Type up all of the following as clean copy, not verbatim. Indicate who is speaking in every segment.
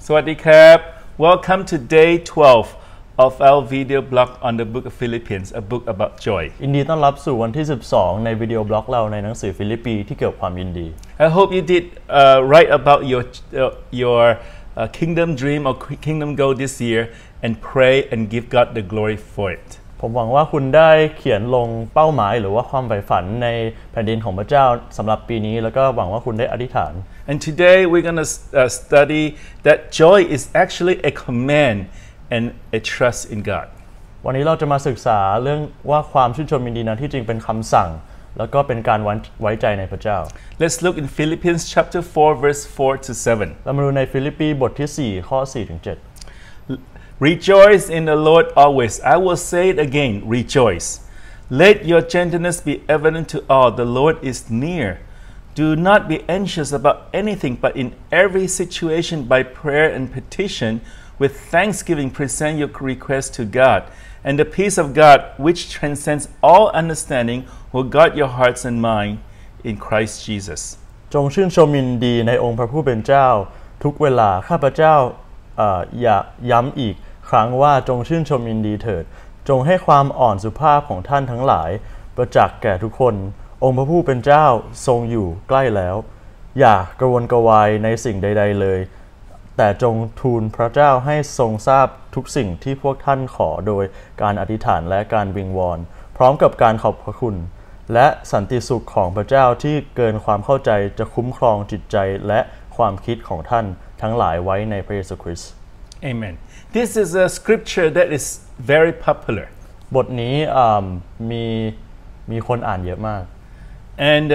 Speaker 1: สวัสดีครับ Welcome to day 12 of our video blog on the book of Philippians, a book about joy.
Speaker 2: ยินดีต้อนรับสู่วันที่ 12 ในวิดีโอบล็อกเราในหนังสือฟิลิปปีที่เกี่ยวกับความยินดี
Speaker 1: I hope you did write about your kingdom dream or kingdom goal this year and pray and give God the glory for it.
Speaker 2: ผมหวังว่าคุณได้เขียนลงเป้าหมายหรือว่าความใฝ่ฝันในแผ่นดินของพระเจ้าสำหรับปีนี้แล้วก็หวังว่าคุณได้อธิษฐาน
Speaker 1: And today we're going to study that joy is actually a command and a trust in God.
Speaker 2: วันนี้เราจะมาศึกษาเรื่องว่าความชื่นชมยินดีนั้นที่จริงเป็นคำสั่งแล้วก็เป็นการไว้ใจในพระเจ้า
Speaker 1: Let's look in Philippians chapter 4 verse 4 to 7.
Speaker 2: เรามาดูในฟิลิปปีบทที่4ข้อ4ถึง
Speaker 1: 7Rejoice in the Lord always. I will say it again, rejoice. Let your gentleness be evident to all. The Lord is near. Do not be anxious about anything, but in every situation by prayer and petition, with thanksgiving present your requests to God. And the peace of God, which transcends all understanding, will guard your hearts and mind in Christ Jesus.
Speaker 2: จงชื่นชมยินดีในองค์พระผู้เป็นเจ้าทุกเวลาข้าพเจ้าอยากย้ำอีกครั้งว่าจงชื่นชมยินดีเถิดจงให้ความอ่อนสุภาพของท่านทั้งหลายประจักษ์แก่ทุกคนองค์พระผู้เป็นเจ้าทรงอยู่ใกล้แล้วอย่ากระวนกระวายในสิ่งใดๆเลยแต่จงทูลพระเจ้าให้ทรงทราบทุกสิ่งที่พวกท่านขอโดยการอธิษฐานและการวิงวอนพร้อมกับการขอบพระคุณและสันติสุขของพระเจ้าที่เกินความเข้าใจจะคุ้มครองจิตใจและความคิดของท่านทั้งหลายไว้ในพระเยซูคริสต์
Speaker 1: Amen. This is a scripture that is very popular.
Speaker 2: บทนี้มีคนอ่านเยอะมาก
Speaker 1: And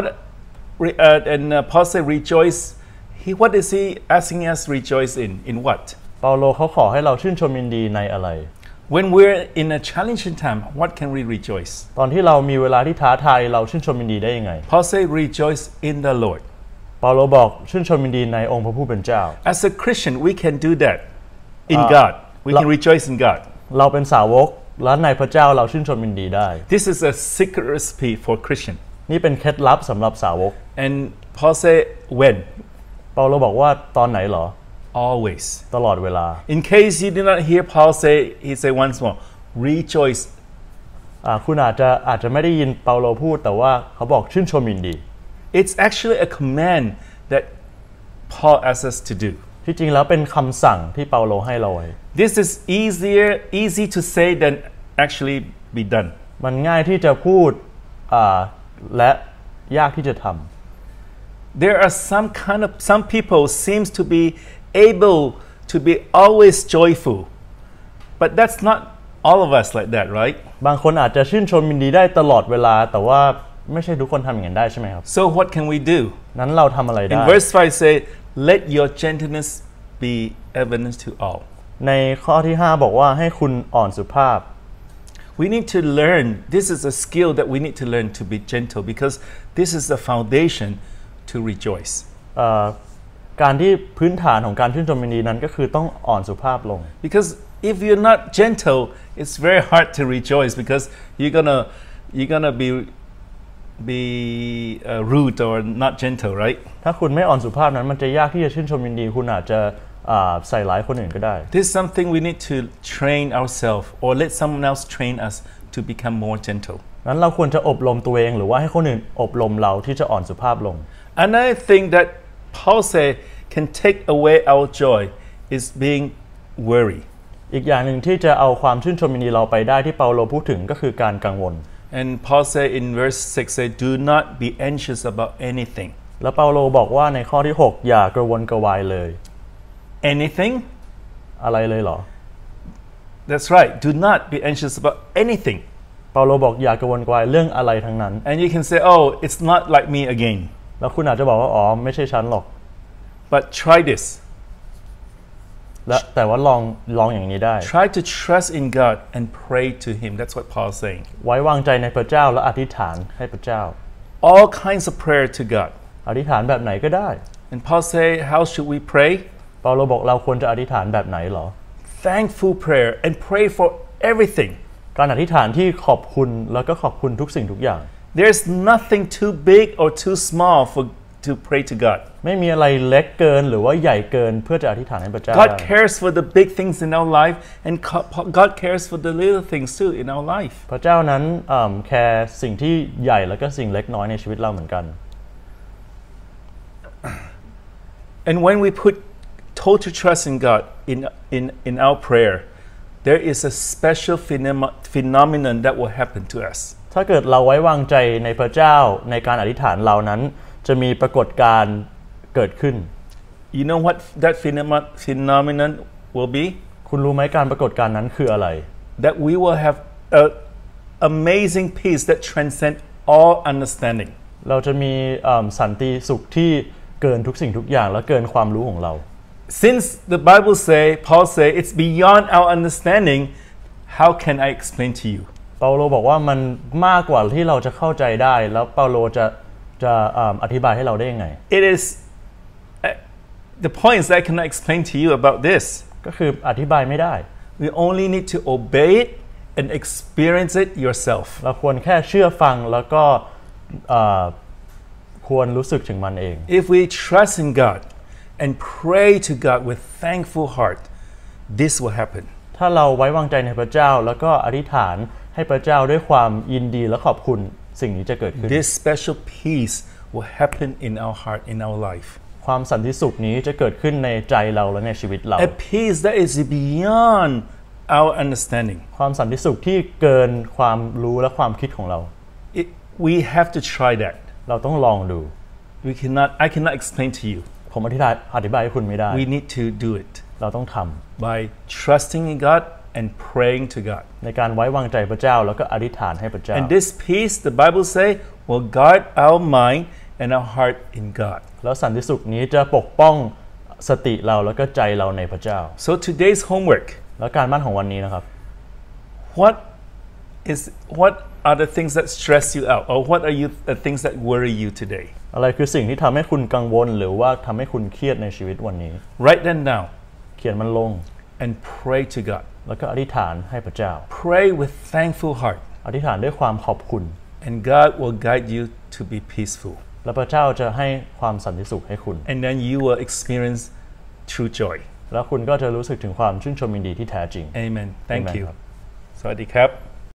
Speaker 1: Paul said rejoice. What is he asking us rejoice in? In what?
Speaker 2: เปาโลเขาขอให้เราชื่นชมยินดีในอะไร
Speaker 1: When we're in a challenging time, what can we rejoice?
Speaker 2: ตอนที่เรามีเวลาที่ท้าทายเราชื่นชมยินดีได้ยังไง
Speaker 1: Paul said rejoice in the Lord.
Speaker 2: เปาโลบอกชื่นชมยินดีในองค์พระผู้เป็นเจ้า
Speaker 1: As a Christian, we can do that in God. We can rejoice in God.
Speaker 2: เราเป็นสาวกและในพระเจ้าเราชื่นชมยินดีได้
Speaker 1: This is a secret recipe for Christian.
Speaker 2: นี่เป็นเคล็ดลับสำหรับสาวก
Speaker 1: And Paul said when?
Speaker 2: เปาโลบอกว่าตอนไหนหรอ
Speaker 1: Always.
Speaker 2: ตลอดเวลา
Speaker 1: In case you did not hear Paul say, he said once more, rejoice.
Speaker 2: คุณอาจจะไม่ได้ยินเปาโลพูดแต่ว่าเขาบอกชื่นชมยินดี
Speaker 1: It's actually a command that Paul asks us to do.
Speaker 2: ที่จริงแล้วเป็นคำสั่งที่เปาโลให้เราไว้
Speaker 1: This is easy to say than actually be done.
Speaker 2: มันง่ายที่จะพูดและยากที่จะทำ
Speaker 1: There are some people seems to be able to be always joyful, but that's not all of us like that, right?
Speaker 2: บางคนอาจจะชื่นชมยินดีได้ตลอดเวลาแต่ว่าไม่ใช่ทุกคนทำอย่างนั้นได้ใช่ไหมครับ
Speaker 1: So what can we do?
Speaker 2: นั้นเราทำอะไรได้
Speaker 1: In verse 5 say, let your gentleness be evident to all.
Speaker 2: ในข้อที่5บอกว่าให้คุณอ่อนสุภาพ
Speaker 1: We need to learn, this is a skill that we need to learn to be gentle because this is the foundation to rejoice.
Speaker 2: การที่พื้นฐานของการชื่นชมยินดีนั้นก็คือต้องอ่อนสุภาพลง
Speaker 1: Because if you're not gentle, it's very hard to rejoice because you're gonna be rude or not gentle, right?
Speaker 2: ถ้าคุณไม่อ่อนสุภาพนั้นมันจะยากที่จะชื่นชมยินดีคุณอาจจะใส่ร้ายคนอื่นก็ได้
Speaker 1: This is something we need to train ourselves or let someone else train us to become more gentle.
Speaker 2: นั้นเราควรจะอบรมตัวเองหรือว่าให้คนอื่นอบรมเราที่จะอ่อนสุภาพลง
Speaker 1: Another thing that Paul said can take away our joy is being worried.
Speaker 2: อีกอย่างหนึ่งที่จะเอาความชื่นชมยินดีเราไปได้ที่เปาโลพูดถึงก็คือการกังวล
Speaker 1: And Paul said in verse 6 say do not be anxious about anything.
Speaker 2: แล้วเปาโลบอกว่าในข้อที่6อย่ากระวนกระวายเลย
Speaker 1: Anything?
Speaker 2: อะไรเลยเหรอ
Speaker 1: That's right. Do not be anxious about anything.
Speaker 2: เปาโลบอกอย่ากระวนกระวายเรื่องอะไรทั้งนั้น
Speaker 1: And you can say, oh, it's not like me again.
Speaker 2: แล้วคุณอาจจะบอกว่าอ๋อไม่ใช่ฉันหรอก
Speaker 1: But try this.
Speaker 2: แต่ว่าลองอย่างนี้ได้
Speaker 1: Try to trust in God and pray to Him. That's what Paul's saying.
Speaker 2: ไว้วางใจในพระเจ้าและอธิษฐานให้พระเจ้า
Speaker 1: All kinds of prayer to God.
Speaker 2: อธิษฐานแบบไหนก็ได้
Speaker 1: And Paul say, how should we pray?
Speaker 2: เปาโลบอกเราควรจะอธิษฐานแบบไหนหรอ
Speaker 1: Thankful prayer and pray for everything.
Speaker 2: การอธิษฐานที่ขอบคุณแล้วก็ขอบคุณทุกสิ่งทุกอย่าง
Speaker 1: There's nothing too big or too small to pray to God.
Speaker 2: ไม่มีอะไรเล็กเกินหรือว่าใหญ่เกินเพื่อจะอธิษฐานให้พระเจ้า
Speaker 1: God cares for the big things in our life, and God cares for the little things too in our life.
Speaker 2: พระเจ้านั้นแคร์สิ่งที่ใหญ่แล้วก็สิ่งเล็กน้อยในชีวิตเราเหมือนกัน
Speaker 1: And when we put total trust in God in our prayer, there is a special phenomenon that will happen to us. ถ้าเกิดเราไว้วางใจในพระเจ้าในการอธิษฐานเรานั้นจะมีปรากฏการณ์เกิดขึ้น You know what that phenomenon will be? คุณรู้ไหมการปรากฏการณ์นั้นคืออะไร That we will have an amazing peace that transcends all understanding. เราจะมีสันติสุขที่เกินทุกสิ่งทุกอย่างและเกินความรู้ของเรา Since the Bible Paul say it's beyond our understanding, how can I explain to you? เปาโลบอกว่ามันมากกว่าที่เราจะเข้าใจได้แล้วเปาโลจะอธิบายให้เราได้ยังไง It is the point is I cannot explain to you about this ก็คืออธิบายไม่ได้ We only need to obey it and experience it yourself เราควรแค่เชื่อฟังแล้วก็ควรรู้สึกถึงมันเอง If we trust in God and pray to God with thankful heart, this will happen ถ้าเราไว้วางใจในพระเจ้าแล้วก็อธิษฐานให้พระเจ้าด้วยความยินดีและขอบคุณสิ่งนี้จะเกิดขึ้น This special peace will happen in our heart, in our life ความสันติสุขนี้จะเกิดขึ้นในใจเราและในชีวิตเรา A peace that is beyond our understanding ความสันติสุขที่เกินความรู้และความคิดของเรา We have to try that เราต้องลองดู I cannot explain to you ผมอธิบายให้คุณไม่ได้ We need to do it เราต้องทำ By trusting in God and praying to God ในการไว้วางใจพระเจ้าแล้วก็อธิษฐานให้พระเจ้า And this peace the Bible say will guard our mind and our heart in God แล้วสันติสุขนี้จะปกป้องสติเราแล้วก็ใจเราในพระเจ้า So today's homework แล้วการบ้านของวันนี้นะครับ What are the things that stress you out or what are the things that worry you today อะไรคือสิ่งที่ทำให้คุณกังวลหรือว่าทำให้คุณเครียดในชีวิตวันนี้ Write them down เขียนมันลง and pray to God แล้วก็อธิษฐานให้พระเจ้า Pray with thankful heart อธิษฐานด้วยความขอบคุณ and God will guide you to be peaceful และพระเจ้าจะให้ความสันติสุขให้คุณ and then you will experience true joy แล้วคุณก็จะรู้สึกถึงความชื่นชมยินดีที่แท้จริง Amen Thank you สวัสดีครับ